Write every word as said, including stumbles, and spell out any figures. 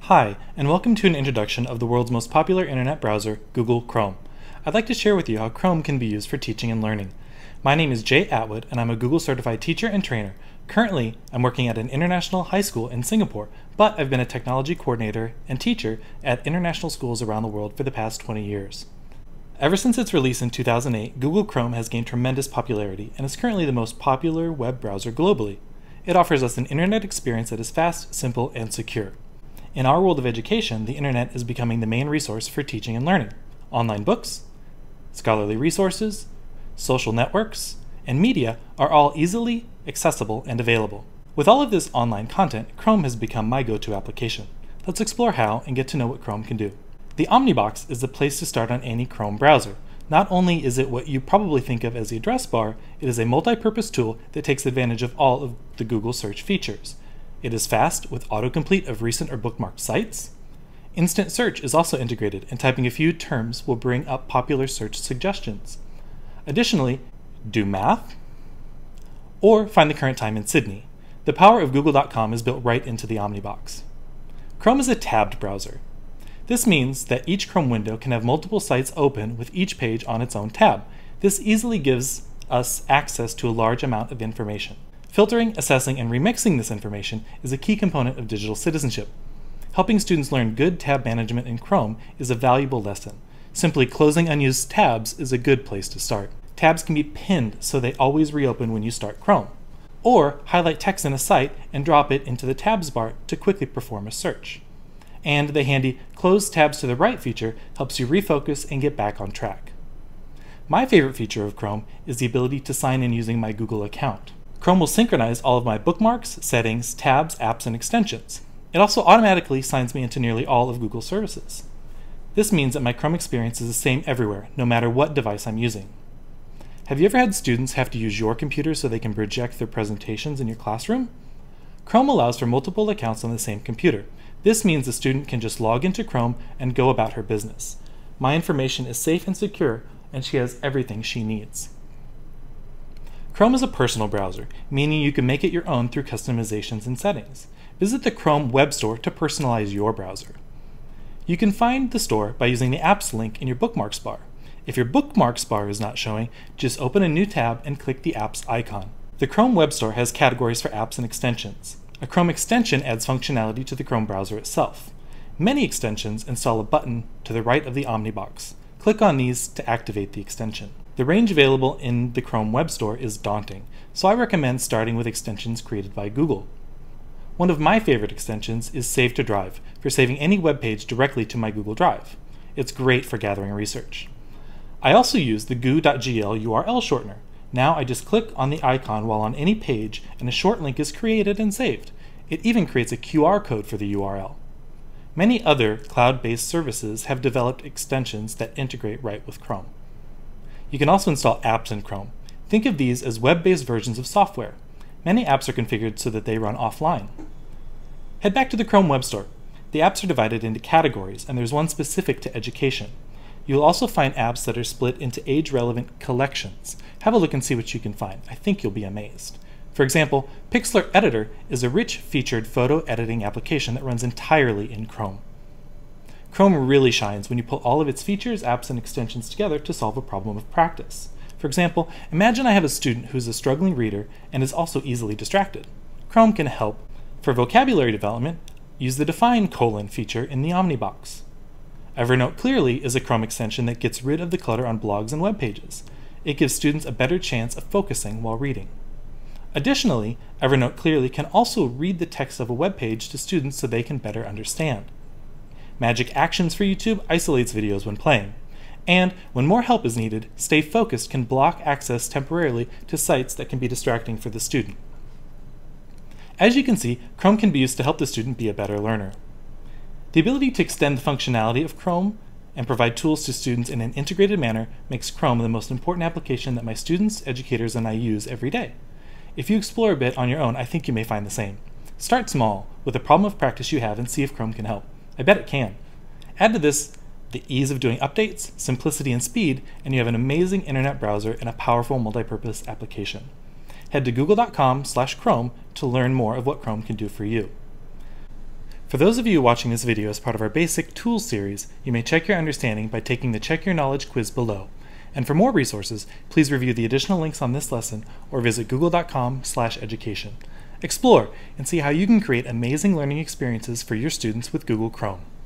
Hi, and welcome to an introduction of the world's most popular internet browser, Google Chrome. I'd like to share with you how Chrome can be used for teaching and learning. My name is Jay Atwood, and I'm a Google certified teacher and trainer. Currently, I'm working at an international high school in Singapore, but I've been a technology coordinator and teacher at international schools around the world for the past twenty years. Ever since its release in two thousand eight, Google Chrome has gained tremendous popularity and is currently the most popular web browser globally. It offers us an internet experience that is fast, simple, and secure. In our world of education, the internet is becoming the main resource for teaching and learning. Online books, scholarly resources, social networks, and media are all easily accessible and available. With all of this online content, Chrome has become my go-to application. Let's explore how and get to know what Chrome can do. The Omnibox is the place to start on any Chrome browser. Not only is it what you probably think of as the address bar, it is a multi-purpose tool that takes advantage of all of the Google search features. It is fast with autocomplete of recent or bookmarked sites. Instant search is also integrated, and typing a few terms will bring up popular search suggestions. Additionally, do math or find the current time in Sydney. The power of Google dot com is built right into the Omnibox. Chrome is a tabbed browser. This means that each Chrome window can have multiple sites open with each page on its own tab. This easily gives us access to a large amount of information. Filtering, assessing, and remixing this information is a key component of digital citizenship. Helping students learn good tab management in Chrome is a valuable lesson. Simply closing unused tabs is a good place to start. Tabs can be pinned so they always reopen when you start Chrome. Or highlight text in a site and drop it into the tabs bar to quickly perform a search. And the handy Close Tabs to the Right feature helps you refocus and get back on track. My favorite feature of Chrome is the ability to sign in using my Google account. Chrome will synchronize all of my bookmarks, settings, tabs, apps, and extensions. It also automatically signs me into nearly all of Google services. This means that my Chrome experience is the same everywhere, no matter what device I'm using. Have you ever had students have to use your computer so they can project their presentations in your classroom? Chrome allows for multiple accounts on the same computer. This means the student can just log into Chrome and go about her business. My information is safe and secure, and she has everything she needs. Chrome is a personal browser, meaning you can make it your own through customizations and settings. Visit the Chrome Web Store to personalize your browser. You can find the store by using the Apps link in your Bookmarks bar. If your Bookmarks bar is not showing, just open a new tab and click the Apps icon. The Chrome Web Store has categories for apps and extensions. A Chrome extension adds functionality to the Chrome browser itself. Many extensions install a button to the right of the Omnibox. Click on these to activate the extension. The range available in the Chrome Web Store is daunting, so I recommend starting with extensions created by Google. One of my favorite extensions is Save to Drive, for saving any web page directly to my Google Drive. It's great for gathering research. I also use the goo dot g l U R L shortener. Now I just click on the icon while on any page and a short link is created and saved. It even creates a Q R code for the U R L. Many other cloud-based services have developed extensions that integrate right with Chrome. You can also install apps in Chrome. Think of these as web-based versions of software. Many apps are configured so that they run offline. Head back to the Chrome Web Store. The apps are divided into categories, and there's one specific to education. You'll also find apps that are split into age-relevant collections. Have a look and see what you can find. I think you'll be amazed. For example, Pixlr Editor is a rich featured photo editing application that runs entirely in Chrome. Chrome really shines when you pull all of its features, apps, and extensions together to solve a problem of practice. For example, imagine I have a student who's a struggling reader and is also easily distracted. Chrome can help. For vocabulary development, use the Define colon feature in the Omnibox. Evernote Clearly is a Chrome extension that gets rid of the clutter on blogs and web pages. It gives students a better chance of focusing while reading. Additionally, Evernote Clearly can also read the text of a web page to students so they can better understand. Magic Actions for YouTube isolates videos when playing. And when more help is needed, Stay Focused can block access temporarily to sites that can be distracting for the student. As you can see, Chrome can be used to help the student be a better learner. The ability to extend the functionality of Chrome and provide tools to students in an integrated manner makes Chrome the most important application that my students, educators, and I use every day. If you explore a bit on your own, I think you may find the same. Start small with a problem of practice you have and see if Chrome can help. I bet it can. Add to this the ease of doing updates, simplicity, and speed, and you have an amazing internet browser and a powerful multi-purpose application. Head to google dot com slash Chrome to learn more of what Chrome can do for you. For those of you watching this video as part of our Basic Tools series, you may check your understanding by taking the Check Your Knowledge quiz below. And for more resources, please review the additional links on this lesson or visit google dot com slash education. Explore and see how you can create amazing learning experiences for your students with Google Chrome.